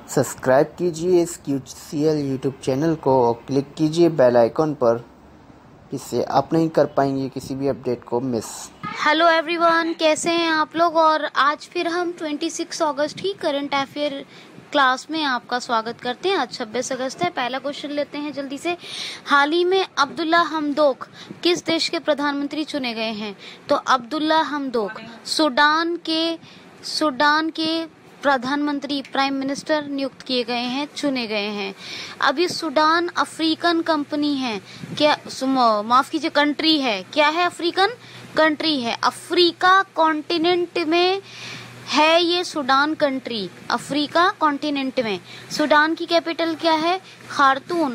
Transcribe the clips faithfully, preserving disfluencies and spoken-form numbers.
Subscribe कीजिए इस Q C L YouTube channel को और क्लिक कीजिए बेल आइकॉन पर, जिससे आप नहीं कर पाएंगे किसी भी अपडेट को मिस। हेलो एवरीवन, कैसे हैं आप लोग। और आज फिर हम छब्बीस अगस्त की करंट अफेयर क्लास में आपका स्वागत करते हैं। आज छब्बीस अगस्त है। पहला क्वेश्चन लेते हैं जल्दी से। हाल ही में अब्दुल्ला हमदोक किस देश के प्रधानमंत्री चुने गए हैं? तो अब्दुल्ला हमदोक सूडान के सूडान के प्रधानमंत्री प्राइम मिनिस्टर नियुक्त किए गए हैं, चुने गए हैं। अभी सूडान अफ्रीकन कंपनी है क्या, माफ कीजिए कंट्री है। क्या है? अफ्रीकन कंट्री है। अफ्रीका कॉन्टिनेंट में है ये सूडान कंट्री, अफ्रीका कॉन्टिनेंट में। सूडान की कैपिटल क्या है? Khartoum.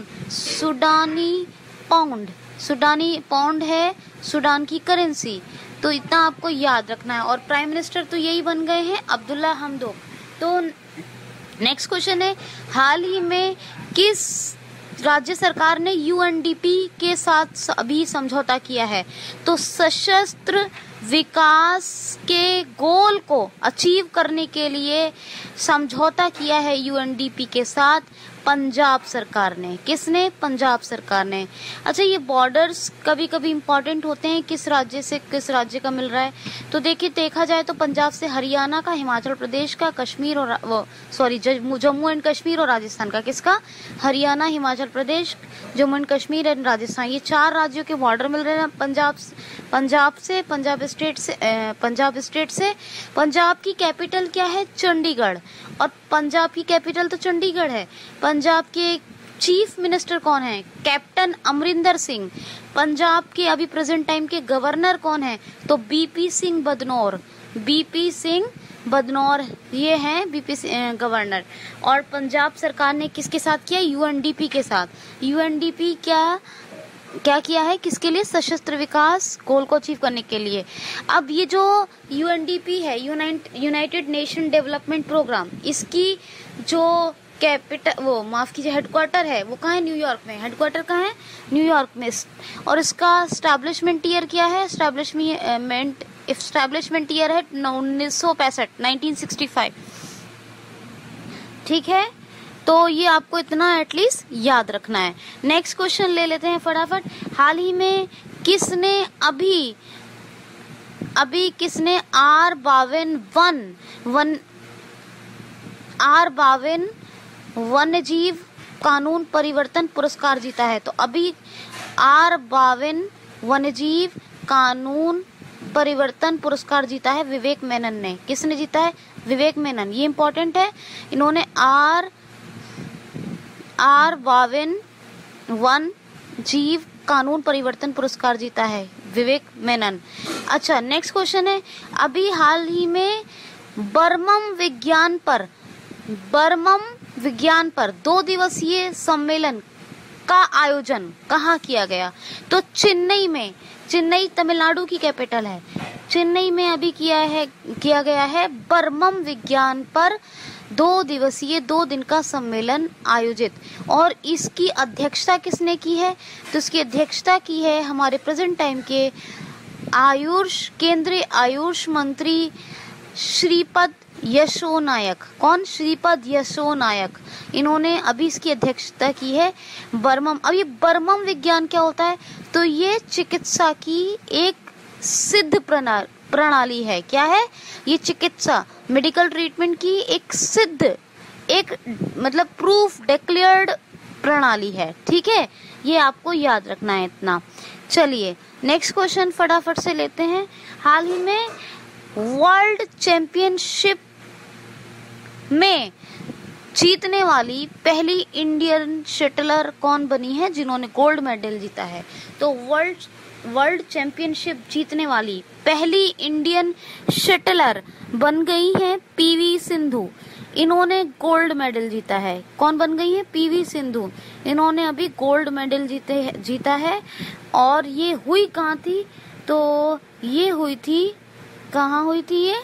Sudanese pound, Sudanese pound है सूडान की करेंसी। तो इतना आपको याद रखना है। और प्राइम मिनिस्टर तो यही बन गए हैं, अब्दुल्ला हमदोक। तो नेक्स्ट क्वेश्चन है, हाल ही में किस राज्य सरकार ने यू एन डी पी के साथ अभी समझौता किया है? तो सशस्त्र विकास के गोल को अचीव करने के लिए समझौता किया है यू एन डी पी के साथ पंजाब सरकार ने। किसने? पंजाब सरकार ने। अच्छा, ये बॉर्डर्स कभी कभी इम्पोर्टेंट होते हैं, किस राज्य से किस राज्य का मिल रहा है। तो देखिए, देखा जाए तो पंजाब से हरियाणा का, हिमाचल प्रदेश का, कश्मीर और वो सॉरी जम्मू एंड कश्मीर और राजस्थान का। किसका? Haryana, Himachal Pradesh, Jammu and Kashmir and Rajasthan. ये चार राज्यों के बॉर्डर मिल रहे हैं पंजाब पंजाब से पंजाब स्टेट से पंजाब स्टेट से पंजाब की कैपिटल क्या है? चंडीगढ़। और पंजाब की कैपिटल तो चंडीगढ़ है। पंजाब के चीफ मिनिस्टर कौन है? कैप्टन अमरिंदर सिंह। पंजाब के अभी प्रेजेंट टाइम के गवर्नर कौन है? तो बीपी सिंह बदनौर। बीपी सिंह बदनौर ये हैं बीपी गवर्नर। और पंजाब सरकार ने किसके साथ किया? यू एन डी पी के साथ। यू एन डी पी क्या क्या किया है? किसके लिए? सशस्त्र विकास गोल को अचीव करने के लिए। अब ये जो यू एन डी पी है, यूनाइटेड नेशन डेवलपमेंट प्रोग्राम, इसकी जो कैपिटल वो माफ कीजिए हेडक्वार्टर है वो कहाँ है? न्यूयॉर्क में। हेडक्वार्टर कहाँ है? न्यूयॉर्क में। और इसका एस्टैब्लिशमेंट ईयर क्या है? एस्टैब्लिशमेंट एस्टैब्लिशमेंट ईयर है उन्नीस सौ पैंसठ नाइनटीन सिक्सटी फाइव। ठीक है, तो ये आपको इतना एटलीस्ट याद रखना है। नेक्स्ट क्वेश्चन ले लेते हैं फटाफट। हाल ही में किसने अभी अभी किसने आर बावन वन वन आर बावन वन्य जीव कानून परिवर्तन पुरस्कार जीता है? तो अभी आर बावन वन्य जीव कानून परिवर्तन पुरस्कार जीता है विवेक मेनन ने। किसने जीता है? विवेक मेनन। ये इंपॉर्टेंट है। इन्होंने आर आर बावन वन जीव कानून परिवर्तन पुरस्कार जीता है विवेक मेनन। अच्छा, नेक्स्ट क्वेश्चन है, अभी हाल ही में बर्मम विज्ञान पर बर्मम विज्ञान पर दो दिवसीय सम्मेलन का आयोजन कहाँ किया गया? तो चेन्नई में। चेन्नई तमिलनाडु की कैपिटल है। चेन्नई में अभी किया है किया गया है बर्मम विज्ञान पर दो दिवसीय दो दिन का सम्मेलन आयोजित। और इसकी अध्यक्षता किसने की है? तो इसकी अध्यक्षता की है हमारे प्रेजेंट टाइम के आयुष केंद्रीय आयुष मंत्री श्रीपद यशो नायक। कौन? श्रीपद यशो नायक। इन्होंने अभी इसकी अध्यक्षता की है। बर्मम अब ये बर्मम विज्ञान क्या होता है? तो ये चिकित्सा की एक सिद्ध प्रणाली प्रणाली है। क्या है? ये चिकित्सा मेडिकल ट्रीटमेंट की एक सिद्ध एक मतलब प्रूफ डिक्लेयर्ड प्रणाली है। ठीक है, ये आपको याद रखना है इतना। चलिए नेक्स्ट क्वेश्चन फटाफट से लेते हैं। हाल ही में वर्ल्ड चैंपियनशिप में जीतने वाली पहली इंडियन शटलर कौन बनी है जिन्होंने गोल्ड मेडल जीता है? तो वर्ल्ड वर्ल्ड चैंपियनशिप जीतने वाली पहली इंडियन शटलर बन गई है पीवी सिंधु। इन्होंने गोल्ड मेडल जीता है। कौन बन गई है? पीवी सिंधु। इन्होंने अभी गोल्ड मेडल जीते जीता है। और ये हुई कहाँ थी? तो ये हुई थी कहाँ हुई थी ये?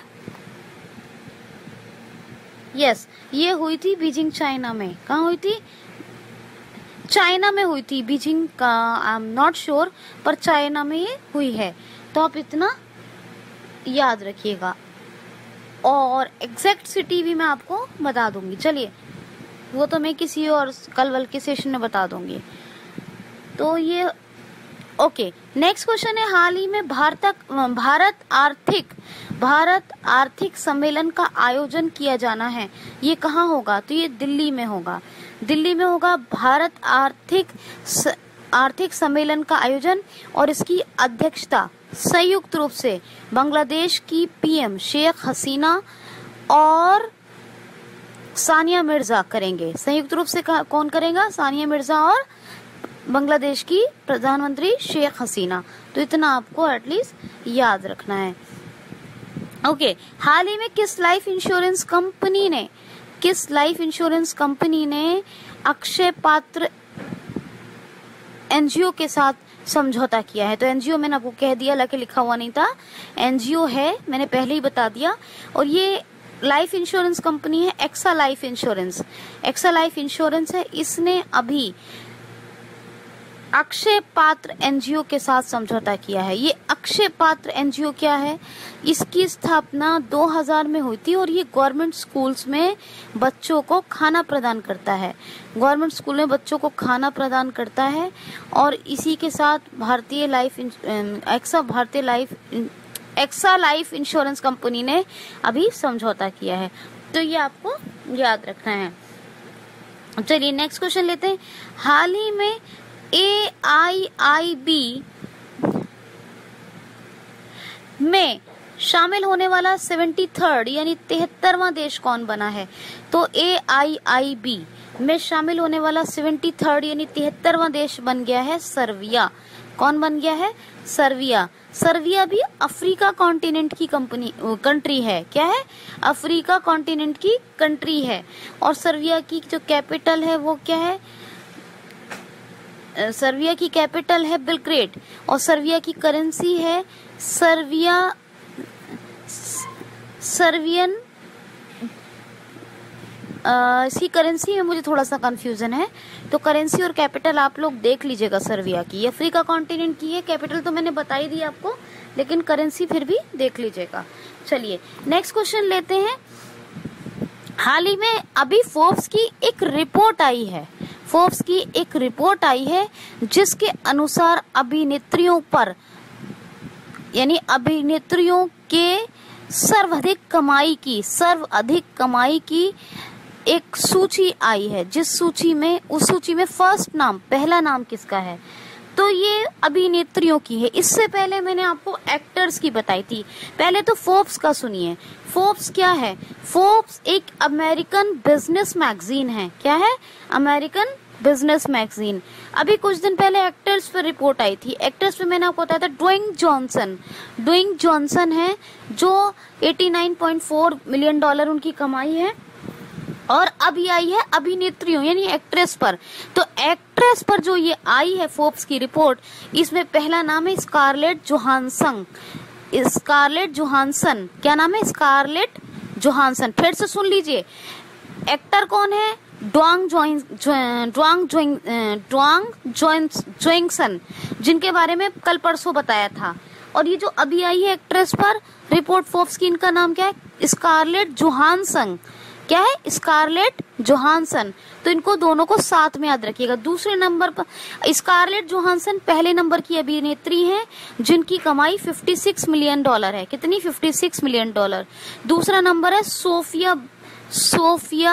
यस, ये हुई थी बीजिंग चाइना में। कहाँ हुई थी? चाइना में हुई थी। बीजिंग का आई एम नॉट श्योर, पर चाइना में ये हुई है। तो आप इतना याद रखिएगा। और एग्जैक्ट सिटी भी मैं आपको बता दूंगी। चलिए वो तो मैं किसी और कल वल के सेशन में बता दूंगी। तो ये ओके। नेक्स्ट क्वेश्चन है, हाल ही में भारत भारत आर्थिक भारत आर्थिक सम्मेलन का आयोजन किया जाना है, ये कहाँ होगा? तो ये दिल्ली में होगा। दिल्ली में होगा भारत आर्थिक स, आर्थिक सम्मेलन का आयोजन, और इसकी अध्यक्षता संयुक्त रूप से बांग्लादेश की पीएम शेख हसीना और सानिया मिर्जा करेंगे। संयुक्त रूप से कौन करेगा? सानिया मिर्जा और बांग्लादेश की प्रधानमंत्री शेख हसीना। तो इतना आपको एटलीस्ट याद रखना है। ओके, हाल ही में किस लाइफ इंश्योरेंस कंपनी ने किस लाइफ इंश्योरेंस कंपनी ने अक्षय पात्र एनजीओ के साथ समझौता किया है? तो एनजीओ मैंने आपको कह दिया, लेकिन लिखा हुआ नहीं था। एनजीओ है, मैंने पहले ही बता दिया। और ये लाइफ इंश्योरेंस कंपनी है AXA life insurance. AXA life insurance है, इसने अभी अक्षय पात्र एनजीओ के साथ समझौता किया है। ये अक्षय पात्र एनजीओ क्या है? इसकी स्थापना दो हज़ार में हुई थी, और ये गवर्नमेंट स्कूल्स में बच्चों को खाना प्रदान करता है। गवर्नमेंट स्कूल में बच्चों को खाना प्रदान करता है, और इसी के साथ Bharatiya life AXA Bharatiya life AXA life insurance company ने अभी समझौता किया है। तो ये आपको याद रखना है। चलिए नेक्स्ट क्वेश्चन लेते हैं। हाल ही में ए आई आई बी में शामिल होने वाला सेवेंटी थर्ड यानी तिहत्तरवां देश कौन बना है? तो ए आई आई बी में शामिल होने वाला सेवेंटी थर्ड यानी तिहत्तरवां देश बन गया है सर्बिया। कौन बन गया है? सर्बिया। सर्बिया भी अफ्रीका कॉन्टिनेंट की कंपनी कंट्री है। क्या है? अफ्रीका कॉन्टिनेंट की कंट्री है। और सर्बिया की जो कैपिटल है वो क्या है? सर्बिया की कैपिटल है बेलग्रेड, और सर्बिया की करेंसी है सर्बिया सर्बियन। इसी करेंसी में मुझे थोड़ा सा कंफ्यूजन है, तो करेंसी और कैपिटल आप लोग देख लीजिएगा। सर्बिया की अफ्रीका कॉन्टिनेंट की है, कैपिटल तो मैंने बता ही दी आपको, लेकिन करेंसी फिर भी देख लीजिएगा। चलिए नेक्स्ट क्वेश्चन लेते हैं। हाल ही में अभी फोर्ब्स की एक रिपोर्ट आई है फोर्ब्स की एक रिपोर्ट आई है जिसके अनुसार अभिनेत्रियों पर यानी अभिनेत्रियों के सर्वाधिक कमाई की सर्वाधिक कमाई की एक सूची आई है, जिस सूची में उस सूची में फर्स्ट नाम पहला नाम किसका है? तो ये अभिनेत्रियों की है। इससे पहले मैंने आपको एक्टर्स की बताई थी। पहले तो फोर्ब्स का सुनिए। फोर्ब्स क्या है? फोर्ब्स एक अमेरिकन बिजनेस मैगजीन है। क्या है? American business magazine. अभी कुछ दिन पहले एक्टर्स पर रिपोर्ट आई थी। एक्टर्स पे मैंने आपको बताया था ड्वेन जॉनसन ड्वेन जॉनसन है, जो नवासी पॉइंट चार मिलियन डॉलर उनकी कमाई है। और अभी आई है अभिनेत्रियों यानी एक्ट्रेस पर। तो एक्ट्रेस पर जो ये आई है फोर्ब्स की रिपोर्ट, इसमें पहला नाम है स्कारलेट जोहानसन। स्कारलेट जोहानसन, क्या नाम है? Scarlett Johansson. फिर से सुन लीजिए, एक्टर कौन है? ड्वांग ड्वांग ड्वांग जोइंगसन, जिनके बारे में कल परसों बताया था। और ये जो अभी आई है एक्ट्रेस पर रिपोर्ट फोर्ब्स की, इनका नाम क्या है? Scarlett Johansson. क्या है? Scarlett Johansson. तो इनको दोनों को साथ में याद रखिएगा। दूसरे नंबर पर स्कारलेट जोहानसन पहले नंबर की अभिनेत्री हैं, जिनकी कमाई छप्पन मिलियन डॉलर है। कितनी? छप्पन मिलियन डॉलर। दूसरा नंबर है Sofia Sofia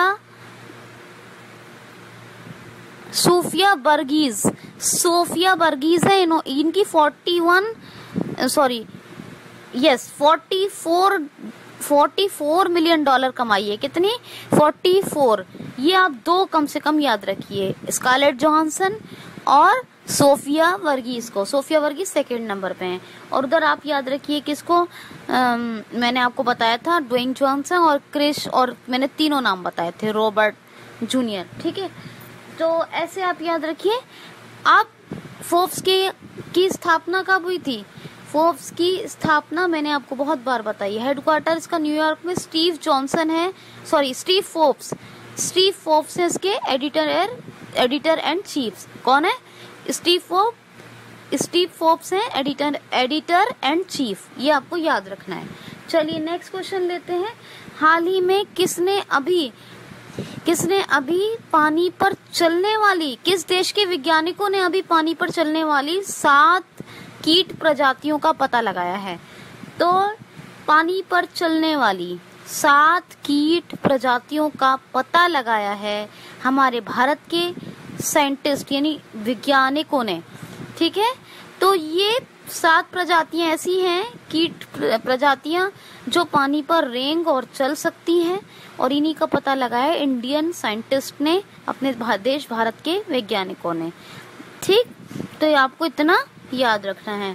Sofia Bergis Sofia Bergis है। इनो, इनकी इकतालीस सॉरी यस चौवालीस चौवालीस मिलियन डॉलर कमाई है। कितनी? चौवालीस। ये आप दो कम से कम याद रखिए, स्कारलेट जोहानसन और सोफिया वर्गीज को। सोफिया वर्गीज सेकंड नंबर पे हैं। और उधर आप याद रखिए किसको? अम, मैंने आपको बताया था ड्वेन जॉनसन और क्रिस, और मैंने तीनों नाम बताए थे, रॉबर्ट जूनियर। ठीक है, तो ऐसे आप याद रखिए। आप फोर्ब्स के की स्थापना कब हुई थी? फोर्ब्स की स्थापना मैंने आपको बहुत बार बताई है। हेडक्वार्टर इसका न्यूयॉर्क में स्टीव जॉनसन है, sorry Steve Forbes Steve Forbes है इसके एडिटर एडिटर एंड चीफ। कौन है? स्टीव फोर्ब्स स्टीव फोर्ब्स है एडिटर एडिटर एंड चीफ। ये आपको याद रखना है। चलिए नेक्स्ट क्वेश्चन लेते हैं। हाल ही में किसने अभी किसने अभी पानी पर चलने वाली, किस देश के वैज्ञानिकों ने अभी पानी पर चलने वाली सात कीट प्रजातियों का पता लगाया है? तो पानी पर चलने वाली सात कीट प्रजातियों का पता लगाया है हमारे भारत के साइंटिस्ट यानी वैज्ञानिकों ने। ठीक है, तो ये सात प्रजातियां ऐसी हैं, कीट प्रजातियां जो पानी पर रेंग और चल सकती हैं, और इन्हीं का पता लगाया इंडियन साइंटिस्ट ने, अपने देश भारत के वैज्ञानिकों ने। ठीक, तो ये आपको इतना याद रखना है।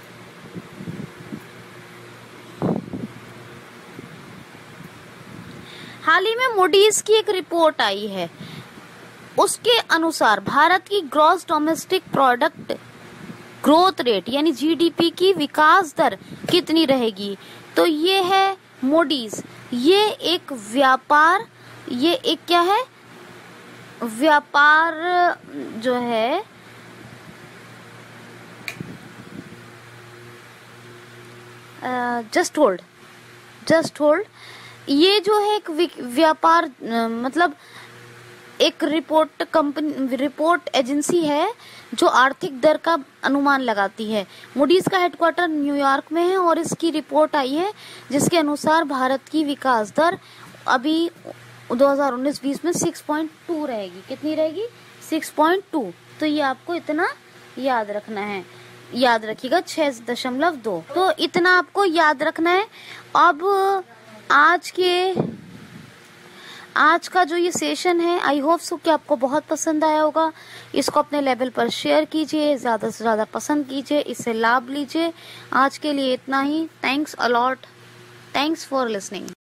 हाल ही में मूडीज की एक रिपोर्ट आई है, उसके अनुसार भारत की gross domestic product growth rate यानी जीडीपी की विकास दर कितनी रहेगी? तो ये है मूडीज, ये एक व्यापार, ये एक क्या है, व्यापार जो है जस्ट होल्ड जस्ट होल्ड ये जो है एक व्यापार मतलब एक रिपोर्ट कंपनी रिपोर्ट एजेंसी है जो आर्थिक दर का अनुमान लगाती है। मूडीज का हेडक्वार्टर न्यूयॉर्क में है और इसकी रिपोर्ट आई है जिसके अनुसार भारत की विकास दर अभी दो हज़ार उन्नीस बीस में छह पॉइंट दो रहेगी। कितनी रहेगी? छह पॉइंट दो। तो ये आपको इतना याद रखना है, याद रखिएगा छह दशमलव दो। तो इतना आपको याद रखना है। अब आज के आज का जो ये सेशन है, आई होप सो कि आपको बहुत पसंद आया होगा। इसको अपने लेवल पर शेयर कीजिए, ज़्यादा से ज़्यादा पसंद कीजिए, इससे लाभ लीजिए। आज के लिए इतना ही। Thanks a lot, thanks for listening.